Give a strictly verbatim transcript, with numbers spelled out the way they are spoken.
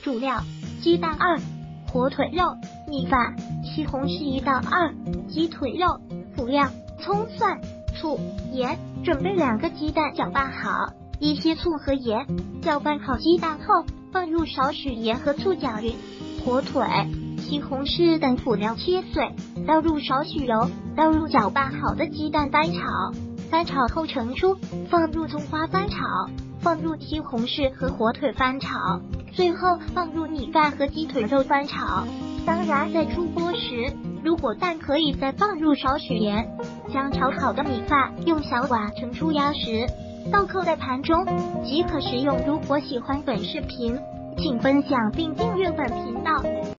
主料：鸡蛋二，火腿肉、米饭、西红柿一到二，鸡腿肉。辅料：葱蒜、醋、盐。准备两个鸡蛋，搅拌好，一些醋和盐。搅拌好鸡蛋后，放入少许盐和醋搅匀。火腿、西红柿等辅料切碎，倒入少许油，倒入搅拌好的鸡蛋翻炒。翻炒后盛出，放入葱花翻炒，放入西红柿和火腿翻炒，最后放入米饭和鸡腿肉翻炒。当然，在出锅时，如果蛋可以再放入少许盐。将炒好的米饭用小碗盛出压实，倒扣在盘中即可食用。如果喜欢本视频，请分享并订阅本频道。